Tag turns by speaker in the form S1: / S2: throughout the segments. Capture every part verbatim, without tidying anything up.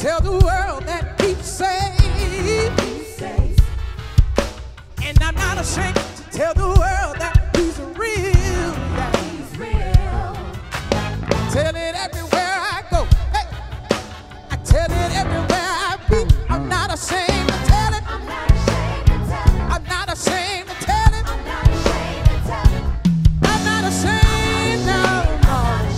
S1: tell the world that he's saved. And I'm not ashamed to tell the world that he's real. He's real. Tell it everywhere I go. Hey, I tell it everywhere I be. I'm not ashamed to tell it. I'm not ashamed to tell it. I'm not ashamed to tell it. I'm not ashamed to tell it. I'm not ashamed, no, no.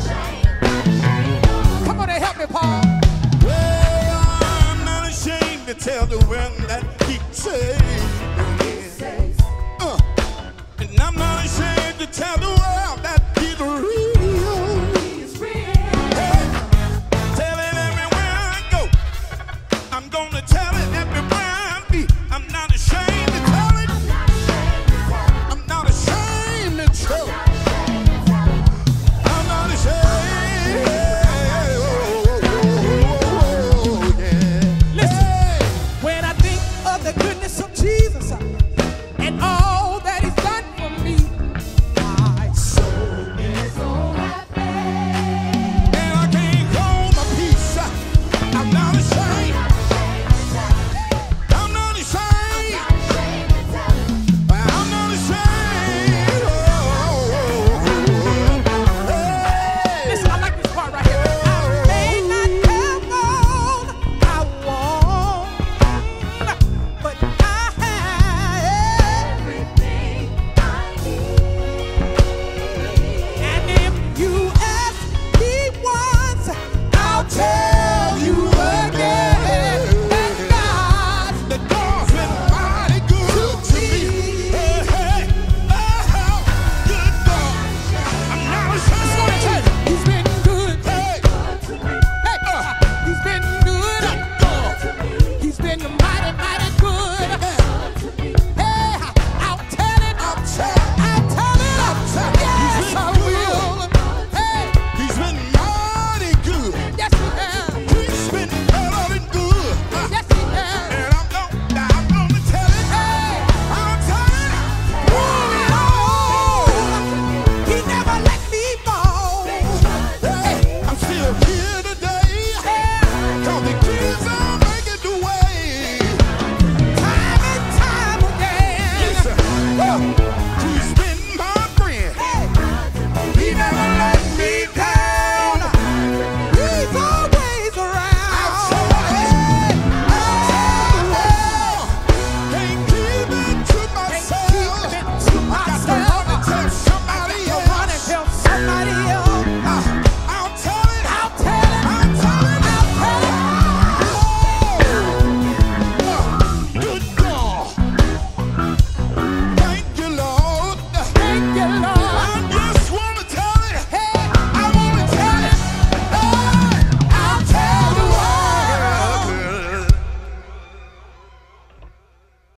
S1: Come on and help me, Paul.
S2: Well, I'm not ashamed to tell the world that he saved. Uh, and I'm not ashamed to tell the world that he's real.